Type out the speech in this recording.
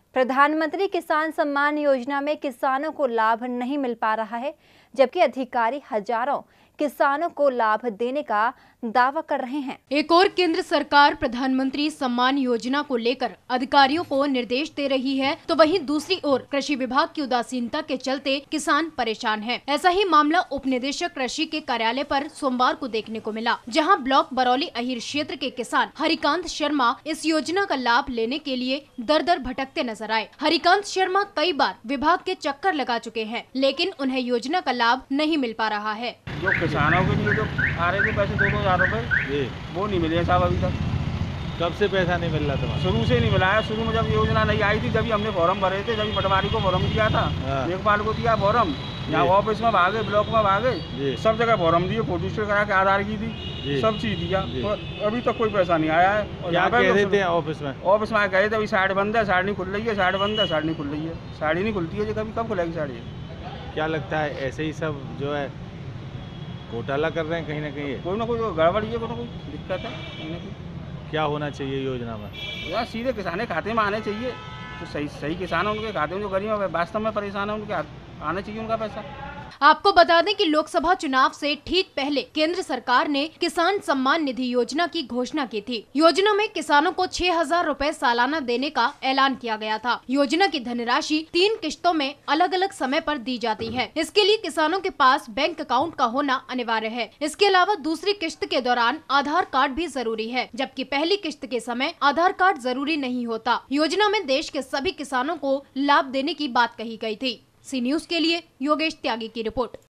प्रधानमंत्री किसान सम्मान योजना में किसानों को लाभ नहीं मिल पा रहा है, जबकि अधिकारी हजारों किसानों को लाभ देने का दावा कर रहे हैं। एक और केंद्र सरकार प्रधानमंत्री सम्मान योजना को लेकर अधिकारियों को निर्देश दे रही है, तो वहीं दूसरी ओर कृषि विभाग की उदासीनता के चलते किसान परेशान हैं। ऐसा ही मामला उप निदेशक कृषि के कार्यालय पर सोमवार को देखने को मिला, जहां ब्लॉक बरौली अहीर क्षेत्र के किसान हरिकांत शर्मा इस योजना का लाभ लेने के लिए दर दर भटकते नजर आए। हरिकांत शर्मा कई बार विभाग के चक्कर लगा चुके हैं, लेकिन उन्हें योजना का लाभ नहीं मिल पा रहा है। जो किसानों के लिए जो आ रहे थे पैसे 2,000 रुपए वो नहीं मिले साहब अभी तक। कब से पैसा नहीं मिल रहा था? शुरू से नहीं मिला है। शुरू में जब योजना नहीं आई थी जब हमने फॉर्म भरे थे, जब पटवारी को फॉर्म दिया था, लेखपाल को दिया फॉर्म, यहाँ ऑफिस में भागे, ब्लॉक में भागे, सब जगह फॉर्म दिए, फोटो स्टेट करा के आधार की थी, सब चीज दिया, तो अभी तक कोई पैसा नहीं आया है। और यहाँ कह रहे थे ऑफिस में गए थे अभी साइड बंद है, साइड नहीं खुल रही है, साइड बंद है, साइड नहीं खुल रही है, साड़ी नहीं खुलती है, कभी कब खुलेगी साड़ी? क्या लगता है ऐसे ही सब जो है घोटाला कर रहे हैं कहीं ना कहीं? कोई ना कोई गड़बड़ी है, कोई ना कोई दिक्कत है कहीं ना कहीं। क्या होना चाहिए योजना में? यार सीधे किसाने खाते में आने चाहिए, तो सही किसान है उनके खाते में, जो गरीब वास्तव में परेशान है उनके आने चाहिए उनका पैसा। आपको बता दें कि लोकसभा चुनाव से ठीक पहले केंद्र सरकार ने किसान सम्मान निधि योजना की घोषणा की थी। योजना में किसानों को 6,000 रुपए सालाना देने का ऐलान किया गया था। योजना की धनराशि 3 किश्तों में अलग अलग समय पर दी जाती है। इसके लिए किसानों के पास बैंक अकाउंट का होना अनिवार्य है। इसके अलावा दूसरी किश्त के दौरान आधार कार्ड भी जरूरी है, जबकि पहली किश्त के समय आधार कार्ड जरूरी नहीं होता। योजना में देश के सभी किसानों को लाभ देने की बात कही गयी थी। सी न्यूज़ के लिए योगेश त्यागी की रिपोर्ट।